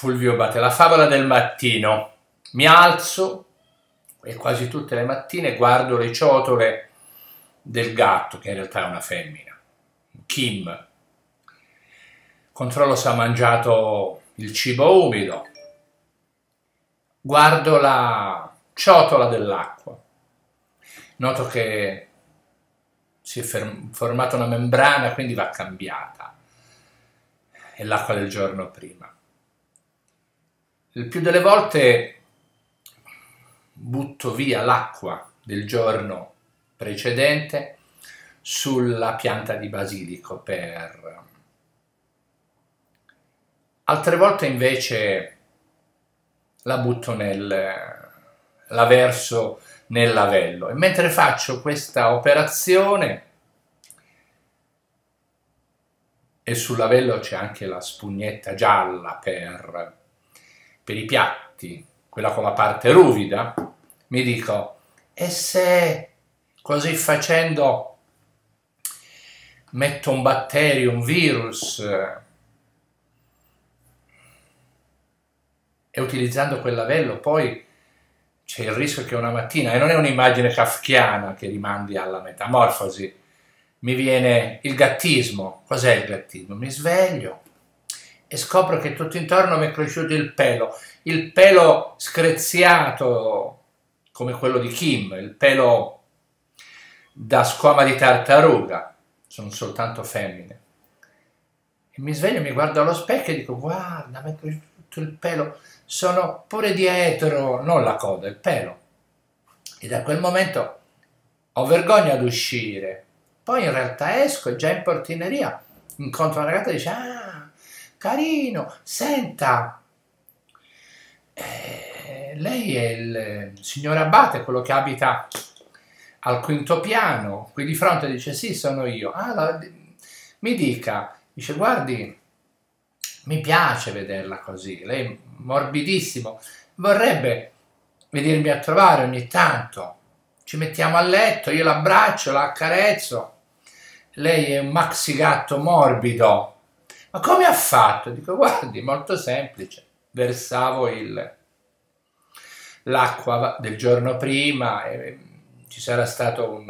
Fulvio Abate, la favola del mattino. Mi alzo e quasi tutte le mattine guardo le ciotole del gatto, che in realtà è una femmina, Kim. Controllo se ha mangiato il cibo umido. Guardo la ciotola dell'acqua. Noto che si è formata una membrana, quindi va cambiata. È l'acqua del giorno prima. Il più delle volte butto via l'acqua del giorno precedente sulla pianta di basilico altre volte invece la verso nel lavello, e mentre faccio questa operazione, e sul lavello c'è anche la spugnetta gialla per i piatti, quella con la parte ruvida, mi dico: e se così facendo metto un batterio, un virus, e utilizzando quel lavello poi c'è il rischio che una mattina, e non è un'immagine kafkiana che rimandi alla metamorfosi, mi viene il gattismo. Cos'è il gattismo? Mi sveglio e scopro che tutto intorno mi è cresciuto il pelo screziato come quello di Kim, il pelo da squama di tartaruga, sono soltanto femmine. E mi sveglio, mi guardo allo specchio e dico: guarda, mi è cresciuto tutto il pelo, sono pure dietro, non la coda, il pelo. E da quel momento ho vergogna ad uscire. Poi in realtà esco e già in portineria incontro una ragazza e dice: ah, carino, senta, lei è il signor Abate, quello che abita al quinto piano, qui di fronte? Dice: sì, sono io. Ah, mi dica, dice: guardi, mi piace vederla così, lei è morbidissimo, vorrebbe venirmi a trovare ogni tanto, ci mettiamo a letto, io l'abbraccio, la accarezzo, lei è un maxi gatto morbido. Ma come ha fatto? Dico: guardi, molto semplice, versavo l'acqua del giorno prima e ci sarà stato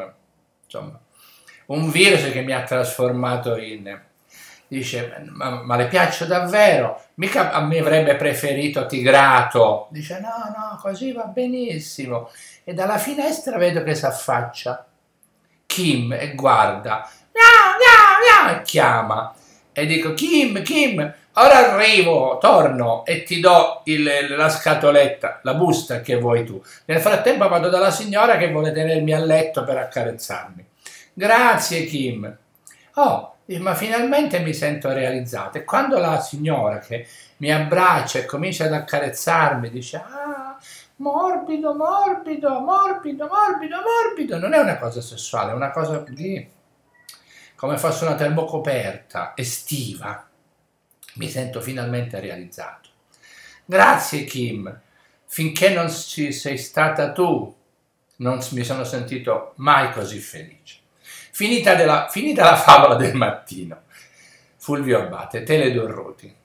un virus che mi ha trasformato in... Dice: ma le piaccio davvero? Mica mi avrebbe preferito tigrato? Dice: no, così va benissimo. E dalla finestra vedo che si affaccia Kim e guarda, e chiama, e dico: Kim, ora arrivo, torno e ti do la scatoletta, la busta che vuoi tu. Nel frattempo vado dalla signora che vuole tenermi a letto per accarezzarmi. Grazie, Kim. Oh, ma finalmente mi sento realizzato. E quando la signora che mi abbraccia e comincia ad accarezzarmi dice: ah, morbido, non è una cosa sessuale, è una cosa di... come fosse una termocoperta estiva. Mi sento finalmente realizzato. Grazie, Kim. Finché non ci sei stata tu, non mi sono sentito mai così felice. Finita la favola del mattino. Fulvio Abate, Tele2 Ruti.